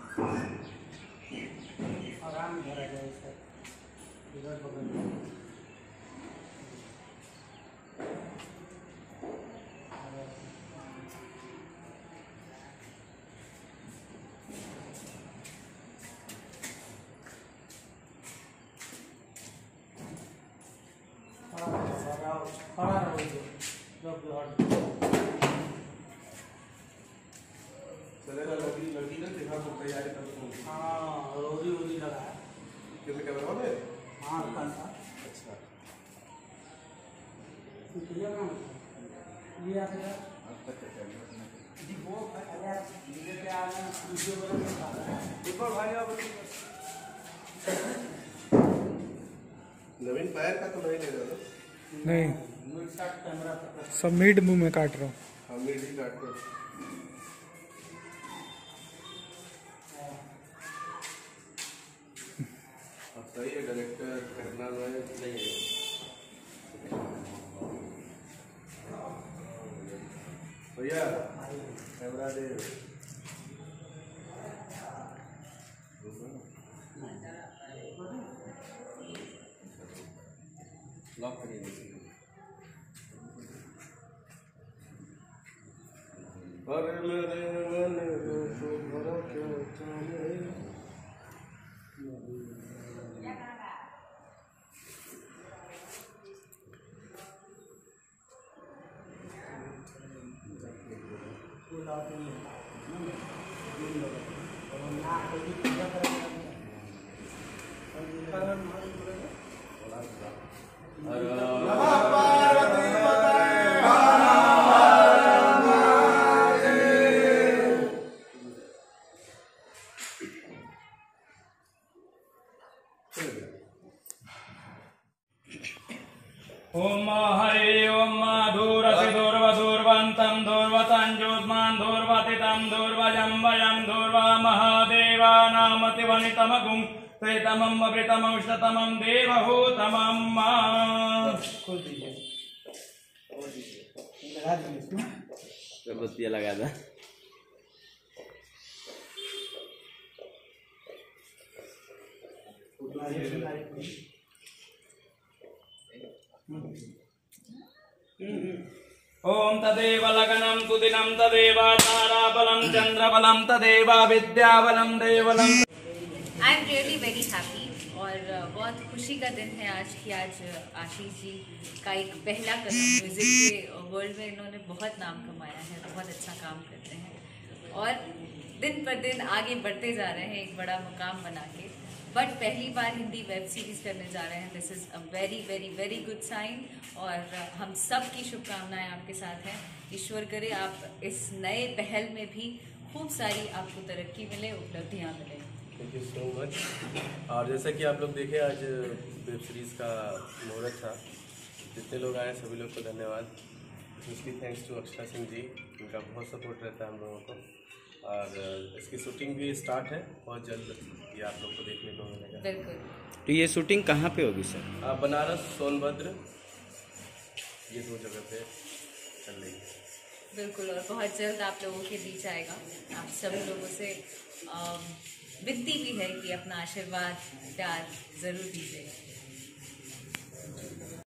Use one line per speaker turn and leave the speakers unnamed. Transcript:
आराम भरा जाए सर, इधर बगल में खड़ा रहोगे
चलेगा। लगी ना देखा तो तैयारी कर दूँ।
हाँ रोजी वोजी लगा है
कितने कैमरा में?
हाँ दुकान का।
अच्छा
ये आप जी वो धीरे पे आ रहे हैं भाई आप
नवीन पैर का तो नहीं ले रहा ना?
नहीं,
कैमरा
सब मीट मुंह में काट रहा हूँ।
हाँ मिर्ची काट कर। अब सही है, डायरेक्टर करना नहीं है। भैया कैमरा दे। लॉक करिए। अरे मेरे मन को भरा क्या जाने।
ओम हरे ओम दूरसि दूर्वदूर्वन्तं दूर्वतं ज्योत्स्नान् दूर्वतितं दूर्वजं वयं दूर्वा महादेवानामतिवनितमगुं त्रितमं वृतमौषतमं देवहूतमं
बत्तियाँ लगा था।
ओम तदेव लगनं तुदिनं तदेव ताराबलं चंद्रबलं तदेव विद्याबलं देवबलं।
I am really very happy और बहुत खुशी का दिन है आज कि आज आशीष जी का एक पहला कदम म्यूजिक के वर्ल्ड में इन्होंने बहुत नाम कमाया है, बहुत अच्छा काम करते हैं और दिन पर दिन आगे बढ़ते जा रहे हैं एक बड़ा मुकाम बना के। बट पहली बार हिंदी वेब सीरीज करने जा रहे हैं, this is a very very very good sign और हम सब की शुभकामनाएं आपके साथ हैं। ईश्वर करे आप इस नए पहल में भी खूब सारी आपको तरक्की मिले, उपलब्धियां मिले।
Thank you so much. और जैसा कि आप लोग देखे आज वेब सीरीज़ का मुहूर्त था, जितने लोग आए सभी लोग को धन्यवाद। Specially thanks to Akshara Singh ji, इनका बहुत सपोर्ट रहता है हम लोगों को। और इसकी शूटिंग भी स्टार्ट है, बहुत जल्द ये आप लोग को देखने को मिलेगा।
बिल्कुल।
तो ये शूटिंग कहाँ पे होगी सर?
बनारस, सोनभद्र, ये 2 जगह पे चल रही है।
बिल्कुल और बहुत जल्द आप लोगों के बीच आएगा। आप सभी लोगों से विनती भी है कि अपना आशीर्वाद प्यार ज़रूर दीजिएगा।